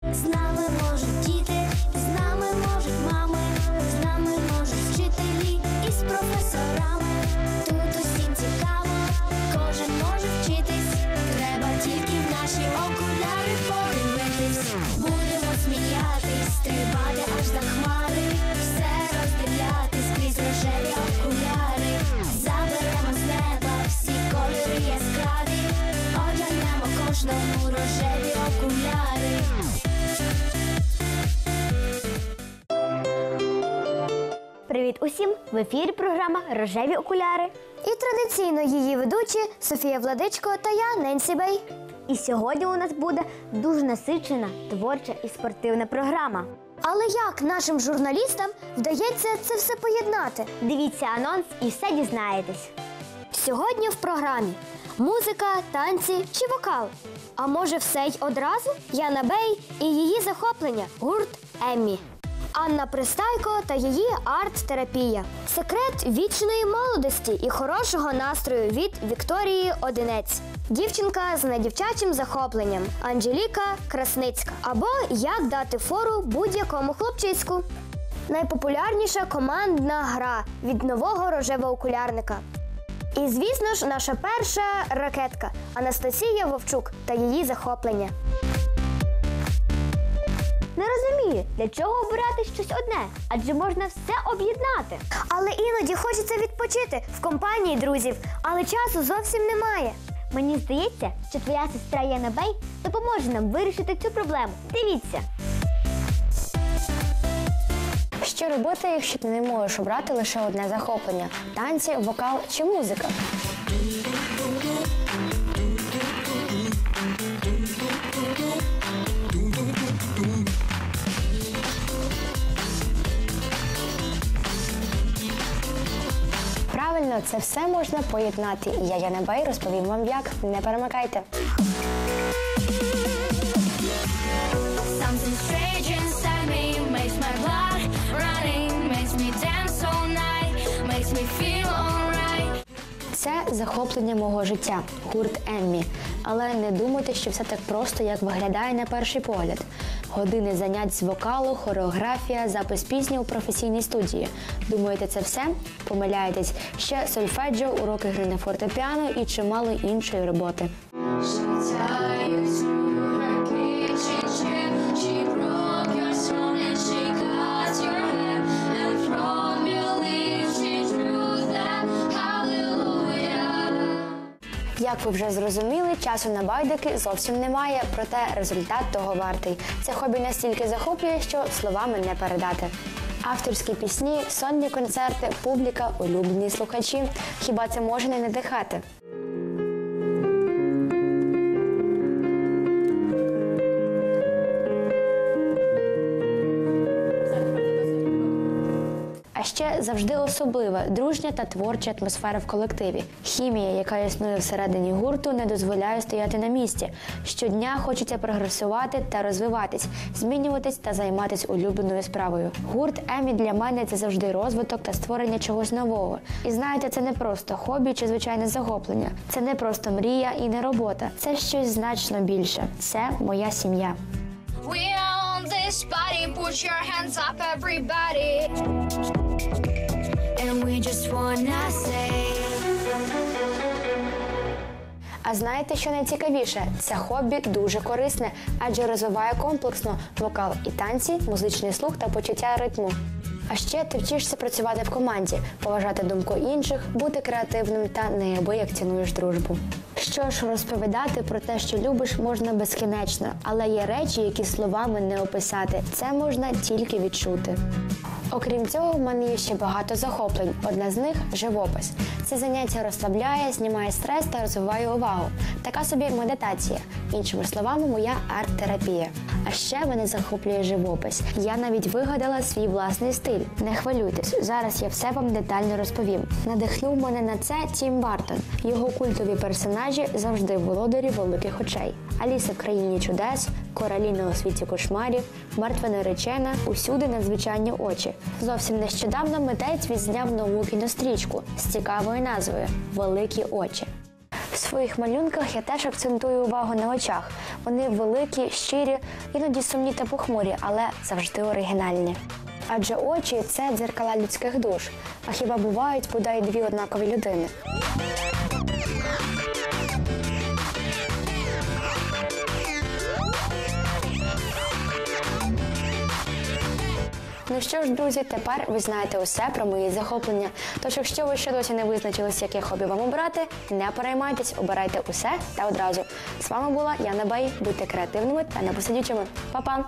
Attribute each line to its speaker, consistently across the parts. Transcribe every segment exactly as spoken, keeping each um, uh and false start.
Speaker 1: З нами можуть діти, з нами можуть мами, з нами можуть вчителі і з професорами. Тут усім цікаво, кожен може вчитись. Треба тільки в наші окуляри подивитись. Будемо сміятись, стрибати аж за хмари, все роздивлятись крізь рожеві окуляри. Заберемо з неба всі кольори яскраві, одягнемо кожному рожеві окуляри.
Speaker 2: Привіт усім! В ефірі програма «Рожеві окуляри».
Speaker 3: І традиційно її ведучі Софія Владичко та я, Ненсі Бей.
Speaker 2: І сьогодні у нас буде дуже насичена, творча і спортивна програма.
Speaker 3: Але як нашим журналістам вдається це все поєднати?
Speaker 2: Дивіться анонс і все дізнаєтесь.
Speaker 3: Сьогодні в програмі музика, танці чи вокал? А може все й одразу? Яна Бей і її захоплення – гурт «Еммі». Анна Пристайко та її арт-терапія. Секрет вічної молодості і хорошого настрою від Вікторії Одинець. Дівчинка з недівчачим захопленням Анжеліка Красницька. Або як дати фору будь-якому хлопчиську. Найпопулярніша командна гра від нового рожевоокулярника. І, звісно ж, наша перша ракетка Анастасія Вовчук та її захоплення.
Speaker 2: Не розумію, для чого обирати щось одне, адже можна все об'єднати.
Speaker 3: Але іноді хочеться відпочити в компанії друзів, але часу зовсім немає.
Speaker 2: Мені здається, що твоя сестра Яна Бей допоможе нам вирішити цю проблему. Дивіться!
Speaker 4: Що робити, якщо ти не можеш обрати лише одне захоплення – танці, вокал чи музика? Правильно, це все можна поєднати. І я, Яна Бей, розповім вам як. Не перемикайте.
Speaker 1: Something strange inside me makes my blood running, makes me dance all night, makes me feel alright.
Speaker 4: Це захоплення мого життя – гурт «Еммі». Але не думайте, що все так просто, як виглядає на перший погляд. Години занять з вокалу, хореографія, запис пісні у професійній студії. Думаєте, це все? Помиляєтесь. Ще сольфеджіо, уроки гри на фортепіано і чимало іншої роботи. Як ви вже зрозуміли, часу на байдики зовсім немає, проте результат того вартий. Це хобі настільки захоплює, що словами не передати. Авторські пісні, сольні концерти, публіка, улюблені слухачі. Хіба це може не надихати? А ще завжди особлива, дружня та творча атмосфера в колективі. Хімія, яка існує всередині гурту, не дозволяє стояти на місці. Щодня хочеться прогресувати та розвиватись, змінюватись та займатися улюбленою справою. Гурт «Еммі» для мене – це завжди розвиток та створення чогось нового. І знаєте, це не просто хобі чи звичайне захоплення. Це не просто мрія і не робота. Це щось значно більше. Це моя сім'я.
Speaker 1: We are on this party, put your hands up everybody. And we just wanna say.
Speaker 4: А знаєте, що найцікавіше? Це хобі дуже корисне, адже розвиває комплексно вокал і танці, музичний слух та почуття ритму. А ще ти вчишся працювати в команді, поважати думку інших, бути креативним та неабияк цінуєш дружбу. Що ж, розповідати про те, що любиш, можна безкінечно, але є речі, які словами не описати. Це можна тільки відчути. Окрім цього, в мене є ще багато захоплень. Одне з них – живопис. Це заняття розслабляє, знімає стрес та розвиває увагу. Така собі медитація. Іншими словами, моя арт-терапія. А ще мене захоплює живопис. Я навіть вигадала свій власний стиль. Не хвилюйтесь, зараз я все вам детально розповім. Надихнув мене на це Тім Бартон. Його культові персонажі завжди володарі великих очей. Аліса в країні чудес, Кораліна у світі кошмарів, Мертва наречена, усюди надзвичайні очі. Зовсім нещодавно митець відзняв нову кінострічку з цікавою назвою «Великі очі». В своїх малюнках я теж акцентую увагу на очах. Вони великі, щирі, іноді сумні та похмурі, але завжди оригінальні. Адже очі – це дзеркала людських душ. А хіба бувають бодай дві однакові людини? Ну що ж, друзі, тепер ви знаєте усе про мої захоплення. Тож, якщо ви ще досі не визначились, яке хобі вам обрати, не переймайтесь, обирайте усе та одразу. З вами була Яна Бей. Будьте креативними та непосидючими. Па-па!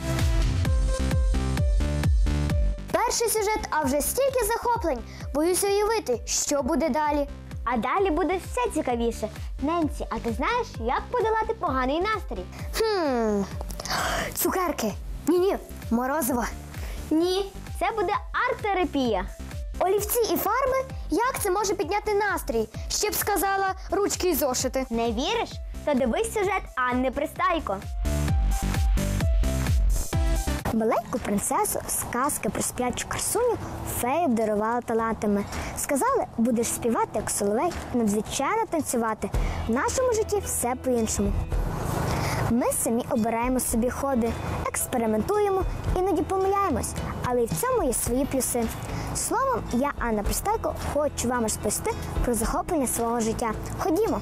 Speaker 3: Перший сюжет, а вже стільки захоплень. Боюся уявити, що буде далі.
Speaker 2: А далі буде все цікавіше. Ненсі, а ти знаєш, як подолати поганий настрій?
Speaker 3: Хм. Цукерки. Ні-ні, морозиво.
Speaker 2: Ні, це буде арт-терапія.
Speaker 3: Олівці і фарби? Як це може підняти настрій? Ще б сказала ручки і зошити.
Speaker 2: Не віриш? То дивись сюжет Анни Пристайко.
Speaker 3: Маленьку принцесу з казки про сплячу красуню феї обдарували талантами. Сказали, будеш співати, як соловей, і надзвичайно танцювати. В нашому житті все по-іншому. Ми самі обираємо собі хобі, експериментуємо, іноді помиляємось, але і в цьому є свої плюси. Словом, я, Анна Пристайко, хочу вам розповісти про захоплення свого життя. Ходімо!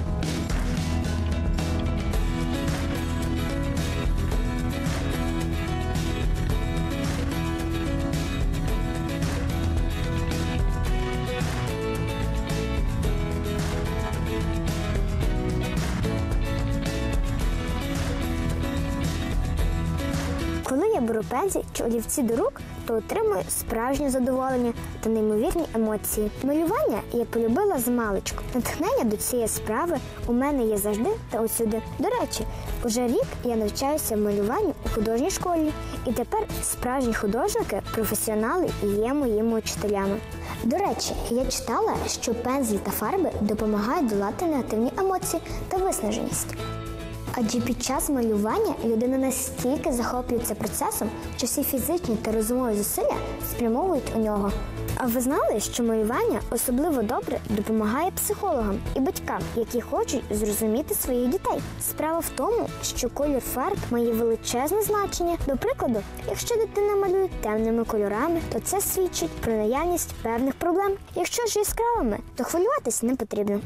Speaker 3: Коли я беру пензель чи олівці до рук, то отримую справжнє задоволення та неймовірні емоції. Малювання я полюбила змалечку. Натхнення до цієї справи у мене є завжди та усюди. До речі, уже рік я навчаюся малюванню у художній школі. І тепер справжні художники, професіонали є моїми учителями. До речі, я читала, що пензель та фарби допомагають долати негативні емоції та виснаженість. Адже під час малювання людина настільки захоплюється процесом, що всі фізичні та розумові зусилля спрямовують у нього. А ви знали, що малювання особливо добре допомагає психологам і батькам, які хочуть зрозуміти своїх дітей? Справа в тому, що колір фарб має величезне значення. До прикладу, якщо дитина малює темними кольорами, то це свідчить про наявність певних проблем. Якщо ж яскравими, то хвилюватись не потрібно.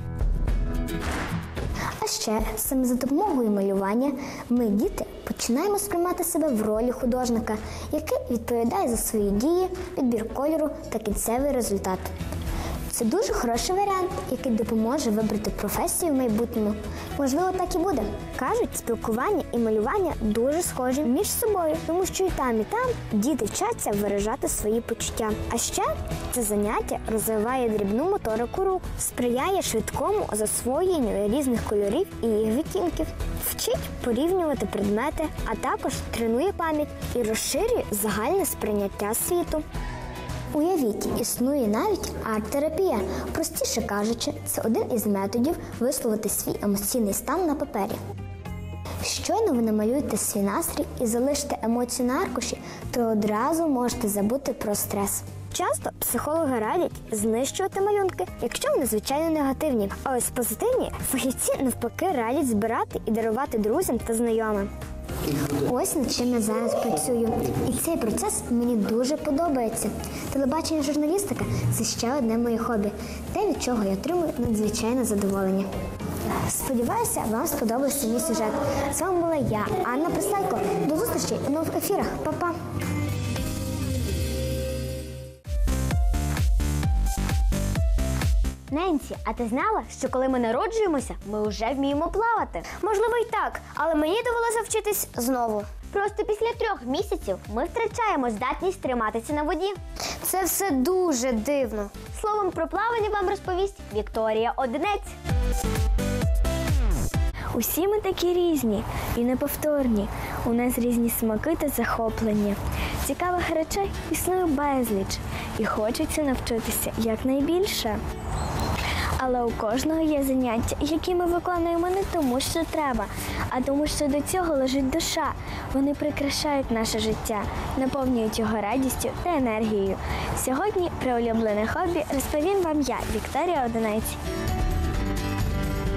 Speaker 3: А ще саме за допомогою малювання ми, діти, починаємо сприймати себе в ролі художника, який відповідає за свої дії, підбір кольору та кінцевий результат. Це дуже хороший варіант, який допоможе вибрати професію в майбутньому. Можливо, так і буде. Кажуть, спілкування і малювання дуже схожі між собою, тому що і там, і там діти вчаться виражати свої почуття. А ще це заняття розвиває дрібну моторику рук, сприяє швидкому засвоєнню різних кольорів і їх відтінків, вчить порівнювати предмети, а також тренує пам'ять і розширює загальне сприйняття світу. Уявіть, існує навіть арт-терапія. Простіше кажучи, це один із методів висловити свій емоційний стан на папері. Щойно ви намалюєте свій настрій і залишите емоції на аркуші, то одразу можете забути про стрес. Часто психологи радять знищувати малюнки, якщо вони звичайно негативні. А ось позитивні фахівці навпаки радять збирати і дарувати друзям та знайомим. Ось над чим я зараз працюю. І цей процес мені дуже подобається. Телебачення, журналістика – це ще одне моє хобі, те, від чого я отримую надзвичайне задоволення. Сподіваюся, вам сподобався мій сюжет. З вами була я, Анна Пристайко. До зустрічі у нових ефірах. Па-па!
Speaker 2: Ненсі, а ти знала, що коли ми народжуємося, ми вже вміємо плавати?
Speaker 3: Можливо, й так, але мені довелося вчитись знову.
Speaker 2: Просто після трьох місяців ми втрачаємо здатність триматися на воді.
Speaker 3: Це все дуже дивно.
Speaker 2: Словом, про плавання вам розповість Вікторія Одинець.
Speaker 5: Усі ми такі різні і неповторні. У нас різні смаки та захоплення. Цікавих речей існує безліч. І хочеться навчитися якнайбільше. Але у кожного є заняття, які ми виконуємо не тому, що треба, а тому, що до цього лежить душа. Вони прикрашають наше життя, наповнюють його радістю та енергією. Сьогодні про улюблене хобі розповім вам я, Вікторія Одинець.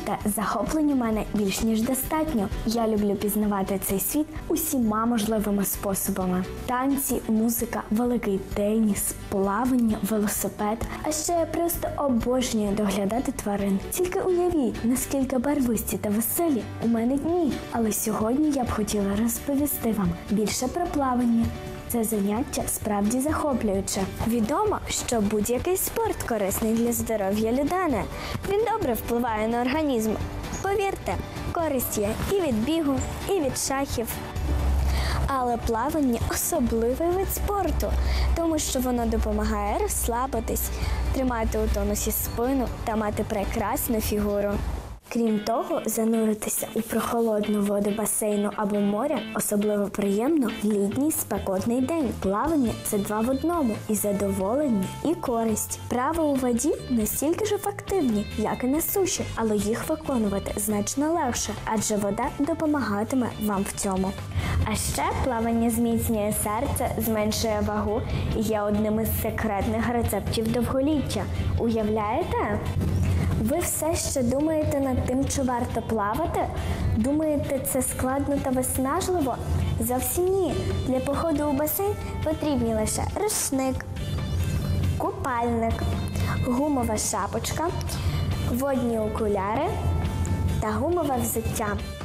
Speaker 5: Проте захоплень у мене більш ніж достатньо. Я люблю пізнавати цей світ усіма можливими способами. Танці, музика, великий теніс, плавання, велосипед. А ще я просто обожнюю доглядати тварин. Тільки уявіть, наскільки барвисті та веселі у мене дні. Але сьогодні я б хотіла розповісти вам більше про плавання. Це заняття справді захоплююче. Відомо, що будь-який спорт корисний для здоров'я людини. Він добре впливає на організм. Повірте, користь є і від бігу, і від шахів. Але плавання – особливий вид спорту, тому що воно допомагає розслабитись, тримати у тонусі спину та мати прекрасну фігуру. Крім того, зануритися у прохолодну воду басейну або моря особливо приємно в літній спекотний день. Плавання – це два в одному – і задоволення, і користь. Вправи у воді настільки ж ефективні, як і на суші, але їх виконувати значно легше, адже вода допомагатиме вам в цьому. А ще плавання зміцнює серце, зменшує вагу і є одним із секретних рецептів довголіття. Уявляєте? Ви все ще думаєте над тим, чи варто плавати? Думаєте, це складно та виснажливо? Зовсім ні. Для походу у басейн потрібні лише рушник, купальник, гумова шапочка, водні окуляри та гумове взуття.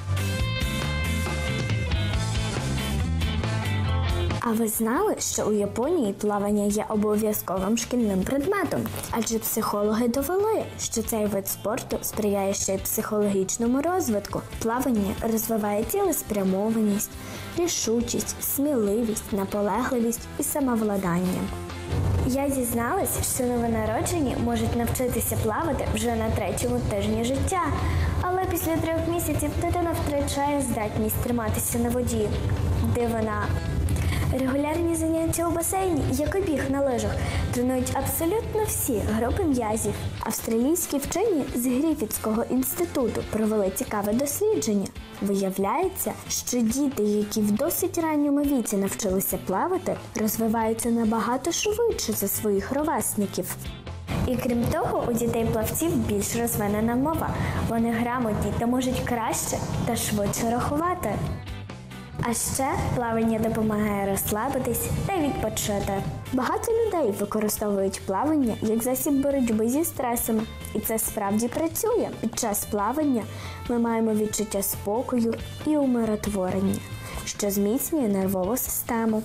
Speaker 5: А ви знали, що у Японії плавання є обов'язковим шкільним предметом? Адже психологи довели, що цей вид спорту сприяє ще й психологічному розвитку. Плавання розвиває цілеспрямованість, рішучість, сміливість, наполегливість і самовладання. Я дізналась, що новонароджені можуть навчитися плавати вже на третьому тижні життя. Але після трьох місяців дитина втрачає здатність триматися на воді. Дивина. Регулярні заняття у басейні, як і біг на лижах, тренують абсолютно всі групи м'язів. Австралійські вчені з Гріфітського інституту провели цікаве дослідження. Виявляється, що діти, які в досить ранньому віці навчилися плавати, розвиваються набагато швидше за своїх ровесників. І крім того, у дітей-плавців більш розвинена мова. Вони грамотні та можуть краще та швидше рахувати. А ще плавання допомагає розслабитись та відпочити. Багато людей використовують плавання як засіб боротьби зі стресами. І це справді працює. Під час плавання ми маємо відчуття спокою і умиротворення, що зміцнює нервову систему.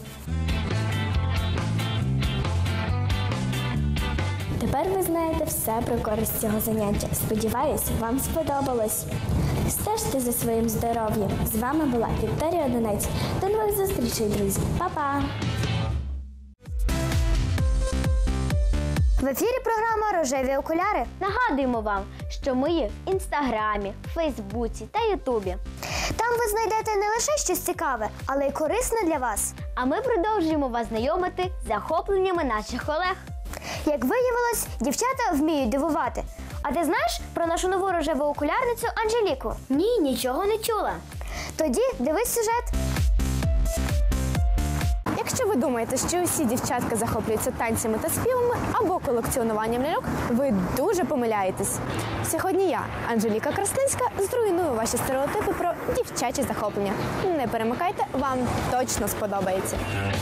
Speaker 5: Тепер ви знаєте все про користь цього заняття. Сподіваюсь, вам сподобалось. Стежте за своїм здоров'ям. З вами була Вікторія Донець. До нових зустрічей, друзі. Па-па!
Speaker 3: В ефірі програма «Рожеві окуляри».
Speaker 2: Нагадуємо вам, що ми є в Інстаграмі, Фейсбуці та Ютубі.
Speaker 3: Там ви знайдете не лише щось цікаве, але й корисне для вас.
Speaker 2: А ми продовжуємо вас знайомити з захопленнями наших колег.
Speaker 3: Як виявилось, дівчата вміють дивувати. А ти знаєш про нашу нову рожеву окулярницю Анжеліку?
Speaker 2: Ні, нічого не чула.
Speaker 3: Тоді дивись сюжет.
Speaker 4: Якщо ви думаєте, що усі дівчатка захоплюються танцями та співами або колекціонуванням ляльок, ви дуже помиляєтесь. Сьогодні я, Анжеліка Красненська, зруйную ваші стереотипи про дівчачі захоплення. Не перемикайте, вам точно сподобається.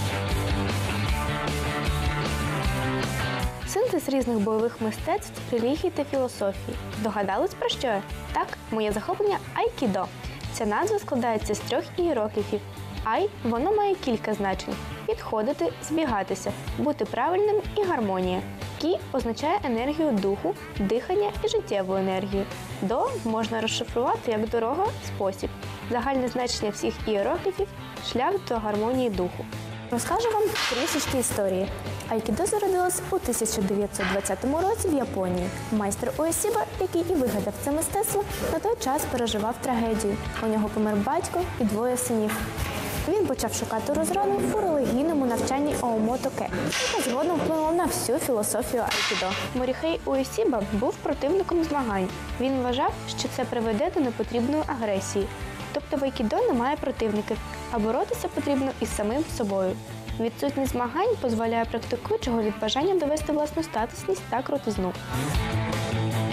Speaker 4: Синтез різних бойових мистецтв, релігій та філософії. Здогадались про що я? Так, моє захоплення – айкідо. Ця назва складається з трьох ієрогліфів. Ай – воно має кілька значень – підходити, збігатися, бути правильним і гармонія. Кі означає енергію духу, дихання і життєву енергію. До можна розшифрувати як дорога, спосіб. Загальне значення всіх ієрогліфів – шлях до гармонії духу. Розкажу вам трішечки історії. Айкідо зародилось у тисяча дев'ятсот двадцятому році в Японії. Майстер Уесіба, який і вигадав це мистецтво, на той час переживав трагедію. У нього помер батько і двоє синів. Він почав шукати розраду у релігійному навчанні Оомото Ке, яке згодом вплинуло на всю філософію айкідо. Моріхей Уесіба був противником змагань. Він вважав, що це приведе до непотрібної агресії. Тобто в айкідо немає противників, а боротися потрібно із самим собою. Відсутність змагань дозволяє практикуючого від бажання довести власну статусність та крутизну.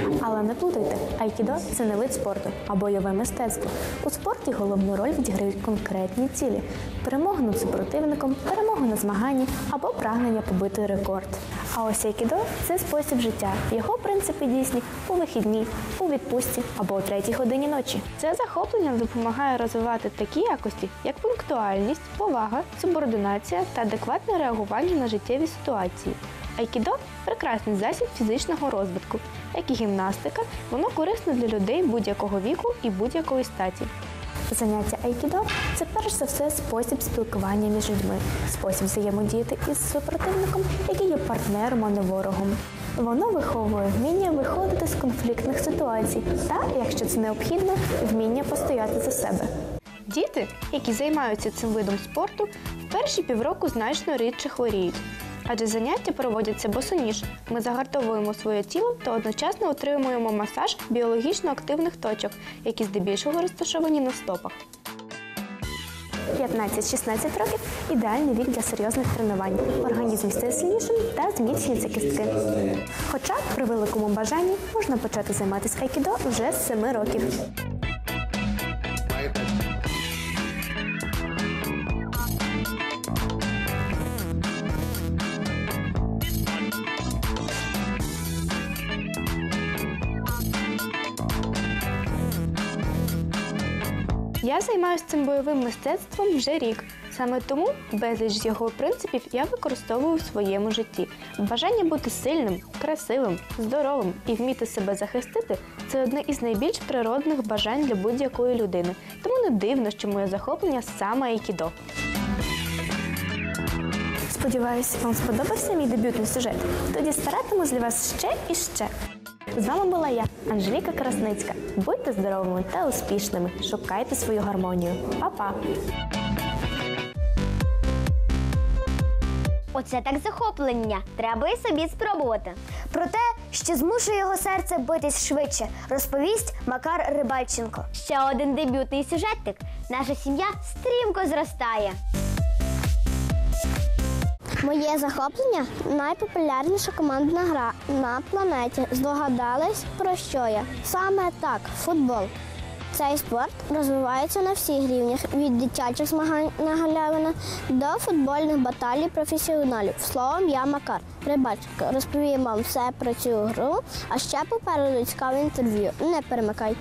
Speaker 6: Але не плутайте, айкідо – це не вид спорту, а бойове мистецтво. У спорті головну роль відіграють конкретні цілі – перемога над супротивником, перемога на змаганні або прагнення побити рекорд. А ось айкідо – це спосіб життя. Його принципи дійсні у вихідні, у відпустці або о третій годині ночі.
Speaker 5: Це захоплення допомагає розвивати такі якості, як пунктуальність, повага, субординація та адекватне реагування на життєві ситуації. Айкідо – прекрасний засіб фізичного розвитку. Як і гімнастика, воно корисне для людей будь-якого віку і будь-якої статі.
Speaker 6: Заняття айкідо – це перш за все спосіб спілкування між людьми, спосіб взаємодіяти із супротивником, який є партнером, а не ворогом. Воно виховує вміння виходити з конфліктних ситуацій та, якщо це необхідно, вміння постояти за себе.
Speaker 5: Діти, які займаються цим видом спорту, в перші півроку значно рідше хворіють. Адже заняття проводяться босоніж. Ми загартовуємо своє тіло та одночасно отримуємо масаж біологічно активних точок, які здебільшого розташовані на стопах.
Speaker 6: п'ятнадцять-шістнадцять років – ідеальний вік для серйозних тренувань. Організм стає сильнішим та зміцнюються кістки. Хоча при великому бажанні можна почати займатися айкідо вже з семи років.
Speaker 5: Я займаюся цим бойовим мистецтвом вже рік. Саме тому безліч з його принципів я використовую в своєму житті. Бажання бути сильним, красивим, здоровим і вміти себе захистити – це одне із найбільш природних бажань для будь-якої людини. Тому не дивно, що моє захоплення саме айкідо.
Speaker 6: Сподіваюсь, вам сподобався мій дебютний сюжет? Тоді старатимусь для вас ще і ще. З вами була я, Анжеліка Красницька. Будьте здоровими та успішними. Шукайте свою гармонію. Па-па!
Speaker 2: Оце так захоплення. Треба і собі спробувати.
Speaker 3: Про те, що змушує його серце битись швидше, розповість Макар Рибальченко.
Speaker 2: Ще один дебютний сюжетик. Наша сім'я стрімко зростає.
Speaker 7: Моє захоплення – найпопулярніша командна гра на планеті. Здогадались, про що я? Саме так – футбол. Цей спорт розвивається на всіх рівнях – від дитячих змагань на галявинах до футбольних баталій професіоналів. Словом, я Макар Рибальченко. Розповім вам все про цю гру, а ще попереду цікаве інтерв'ю. Не перемикайте.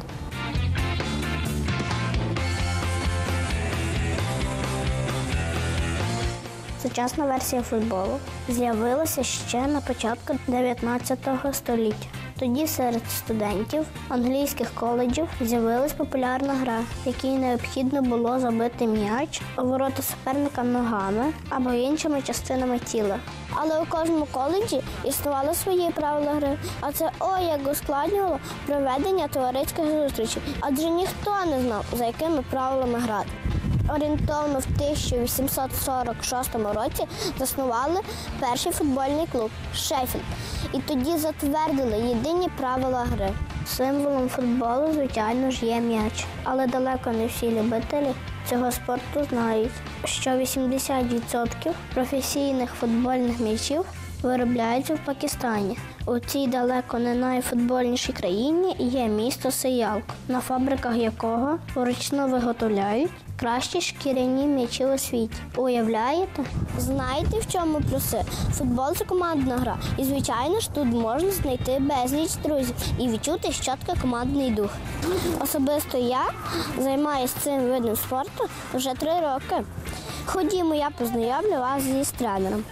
Speaker 7: Сучасна версія футболу з'явилася ще на початку дев'ятнадцятого століття. Тоді серед студентів англійських коледжів з'явилась популярна гра, в якій необхідно було забити м'яч у ворота суперника ногами або іншими частинами тіла. Але у кожному коледжі існували свої правила гри, а це ой як ускладнювало проведення товариських зустрічей, адже ніхто не знав, за якими правилами грати. Орієнтовно в тисяча вісімсот сорок шостому році заснували перший футбольний клуб «Шеффілд». І тоді затвердили єдині правила гри. Символом футболу, звичайно ж, є м'яч. Але далеко не всі любителі цього спорту знають, що вісімдесят відсотків професійних футбольних м'ячів виробляються в Пакистані. У цій далеко не найфутбольнішій країні є місто Сиялк, на фабриках якого вручну виготовляють кращі шкіряні м'ячі у світі. Уявляєте? Знаєте, в чому плюси? Футбол – це командна гра. І, звичайно ж, тут можна знайти безліч друзів і відчути щодо командний дух. Особисто я займаюся цим видом спорту вже три роки. Ходімо, я познайомлю вас зі з тренером.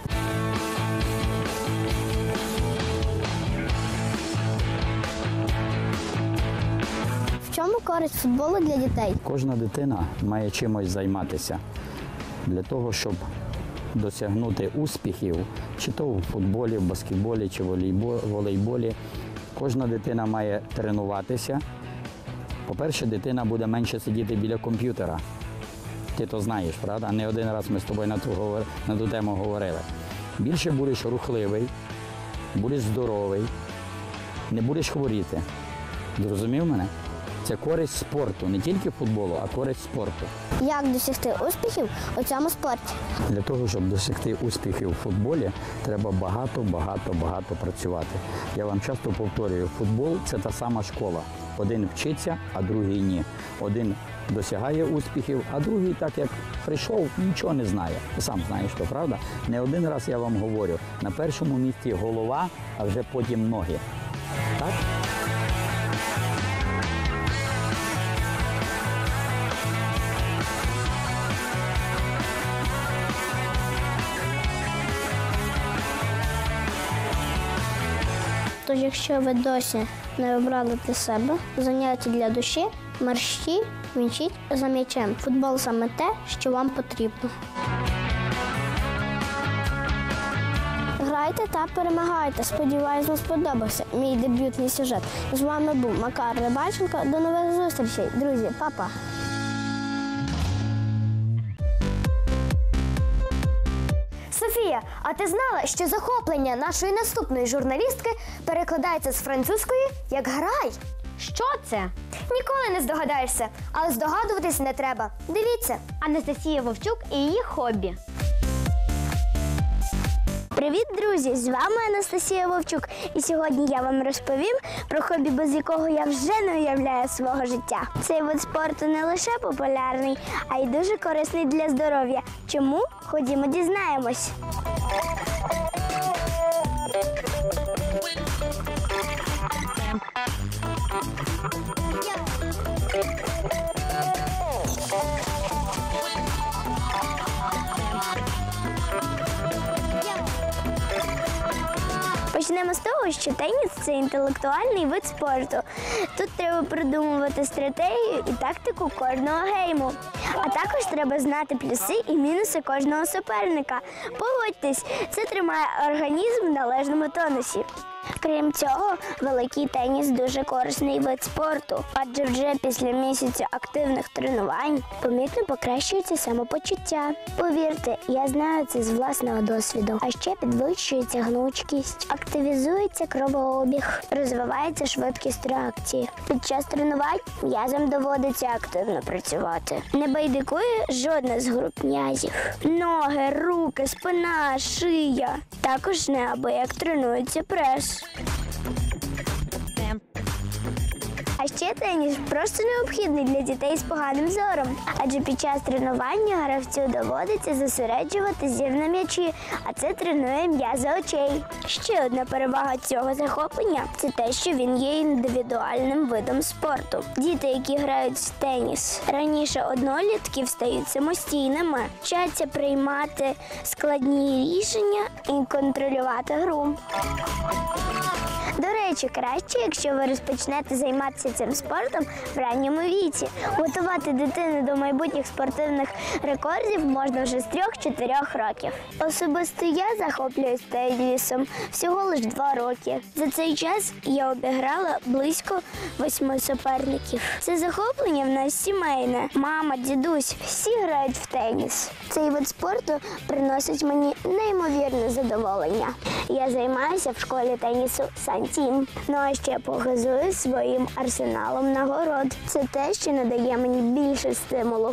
Speaker 7: В чому користь футболу для дітей?
Speaker 8: Кожна дитина має чимось займатися для того, щоб досягнути успіхів, чи то в футболі, в баскетболі, чи в волейболі. Кожна дитина має тренуватися. По-перше, дитина буде менше сидіти біля комп'ютера. Ти то знаєш, правда? Не один раз ми з тобою на ту, на ту тему говорили. Більше будеш рухливий, будеш здоровий, не будеш хворіти. Зрозумів мене? Це користь спорту, не тільки футболу, а користь спорту.
Speaker 7: Як досягти успіхів у цьому спорті?
Speaker 8: Для того, щоб досягти успіхів у футболі, треба багато, багато, багато працювати. Я вам часто повторюю, футбол – це та сама школа. Один вчиться, а другий ні. Один досягає успіхів, а другий, так як прийшов, нічого не знає. Ти сам знаєш, що правда? Не один раз я вам говорю, на першому місці голова, а вже потім ноги. Так?
Speaker 7: Тож, якщо ви досі не обрали для себе заняття для душі, марші, вінчіть за м'ячем. Футбол саме те, що вам потрібно. Грайте та перемагайте. Сподіваюсь, вам сподобався мій дебютний сюжет. З вами був Макар Рибальченко. До нових зустрічей, друзі. Па-па!
Speaker 3: Софія, а ти знала, що захоплення нашої наступної журналістки перекладається з французької як «грай»?
Speaker 2: Що це?
Speaker 3: Ніколи не здогадаєшся, але здогадуватись не треба. Дивіться.
Speaker 2: Анастасія Вовчук і її хобі.
Speaker 7: Привіт, друзі! З вами Анастасія Вовчук. І сьогодні я вам розповім про хобі, без якого я вже не уявляю свого життя. Цей вид спорту не лише популярний, а й дуже корисний для здоров'я. Чому? Ходімо дізнаємось. Почнемо з того, що теніс – це інтелектуальний вид спорту. Тут треба продумувати стратегію і тактику кожного гейму. А також треба знати плюси і мінуси кожного суперника. Погодьтесь, це тримає організм в належному тонусі. Крім цього, великий теніс – дуже корисний вид спорту, адже вже після місяця активних тренувань помітно покращується самопочуття. Повірте, я знаю це з власного досвіду. А ще підвищується гнучкість, активізується кровообіг, розвивається швидкість реакції. Під час тренувань м'язам доводиться активно працювати. Не байдикує жодна з груп м'язів. Ноги, руки, спина, шия. Також неабияк тренується прес. А ще теніс просто необхідний для дітей з поганим зором, адже під час тренування гравцю доводиться зосереджувати зір на м'ячі, а це тренує м'язи очей. Ще одна перевага цього захоплення – це те, що він є індивідуальним видом спорту. Діти, які грають в теніс, раніше однолітків стають самостійними, вчаться приймати складні рішення і контролювати гру. До речі, краще, якщо ви розпочнете займатися цим спортом в ранньому віці. Готувати дитину до майбутніх спортивних рекордів можна вже з трьох-чотирьох років. Особисто я захоплююсь тенісом всього лише два роки. За цей час я обіграла близько восьми суперників. Це захоплення в нас сімейне. Мама, дідусь – всі грають в теніс. Цей вид спорту приносить мені неймовірне задоволення. Я займаюся в школі тенісу «Сан-Тім». Ну а ще похизую своїм арсеналом нагород. Це те, що надає мені більше стимулу.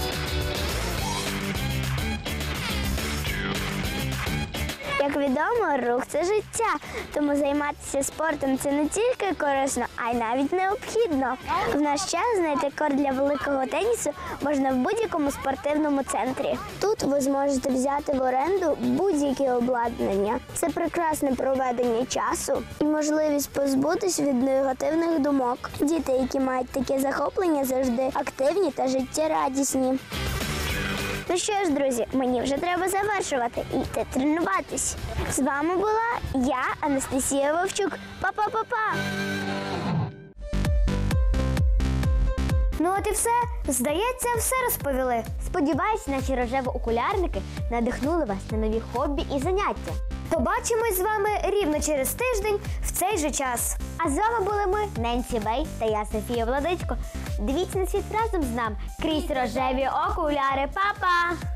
Speaker 7: Як відомо, рух – це життя, тому займатися спортом – це не тільки корисно, а й навіть необхідно. В наш час знайти корт для великого тенісу можна в будь-якому спортивному центрі. Тут ви зможете взяти в оренду будь-яке обладнання. Це прекрасне проведення часу і можливість позбутись від негативних думок. Діти, які мають таке захоплення, завжди активні та життєрадісні. Ну що ж, друзі, мені вже треба завершувати і йти тренуватись. З вами була я, Анастасія Вовчук. Па-па-па-па!
Speaker 3: Ну от і все. Здається, все розповіли.
Speaker 2: Сподіваюсь, наші рожево-окулярники надихнули вас на нові хобі і заняття.
Speaker 3: Побачимось з вами рівно через тиждень в цей же час.
Speaker 2: А з вами були ми, Ненсі Бей та я, Софія Владичко. Дивіться на світ разом з нами крізь рожеві окуляри. Па-па!